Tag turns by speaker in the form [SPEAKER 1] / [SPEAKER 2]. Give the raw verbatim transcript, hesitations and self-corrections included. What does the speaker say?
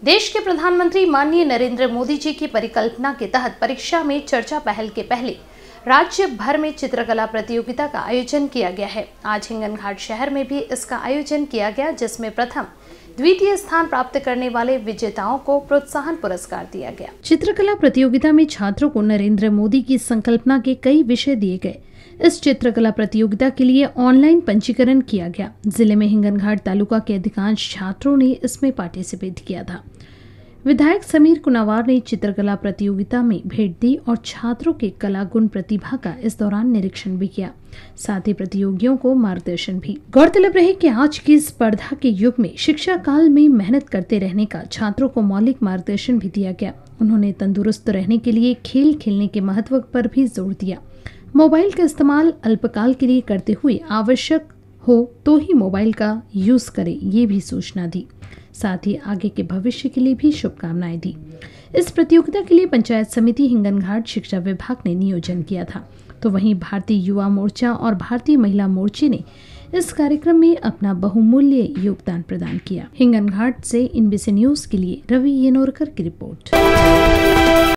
[SPEAKER 1] देश के प्रधानमंत्री माननीय नरेंद्र मोदी जी की परिकल्पना के तहत परीक्षा में चर्चा पहल के पहले राज्य भर में चित्रकला प्रतियोगिता का आयोजन किया गया है। आज हिंगनघाट शहर में भी इसका आयोजन किया गया, जिसमें प्रथम द्वितीय स्थान प्राप्त करने वाले विजेताओं को प्रोत्साहन पुरस्कार दिया गया। चित्रकला प्रतियोगिता में छात्रों को नरेंद्र मोदी की संकल्पना के कई विषय दिए गए। इस चित्रकला प्रतियोगिता के लिए ऑनलाइन पंजीकरण किया गया। जिले में हिंगनघाट तालुका के अधिकांश छात्रों ने इसमें पार्टिसिपेट किया था। विधायक समीर कुनावार ने चित्रकला प्रतियोगिता में भेंट दी और छात्रों के कला गुण प्रतिभा का इस दौरान निरीक्षण भी किया, साथ ही प्रतियोगियों को मार्गदर्शन भी। गौरतलब रहे कि आज की स्पर्धा के युग में शिक्षा काल में मेहनत करते रहने का छात्रों को मौलिक मार्गदर्शन भी दिया गया। उन्होंने तंदुरुस्त रहने के लिए खेल खेलने के महत्व पर भी जोर दिया। मोबाइल का इस्तेमाल अल्पकाल के लिए करते हुए आवश्यक हो तो ही मोबाइल का यूज करें, ये भी सूचना दी। साथ ही आगे के भविष्य के लिए भी शुभकामनाएं दी। इस प्रतियोगिता के लिए पंचायत समिति हिंगनघाट शिक्षा विभाग ने नियोजन किया था, तो वहीं भारतीय युवा मोर्चा और भारतीय महिला मोर्चे ने इस कार्यक्रम में अपना बहुमूल्य योगदान प्रदान किया। हिंगनघाट से एनबीसी न्यूज के लिए रवि येनोरकर की रिपोर्ट।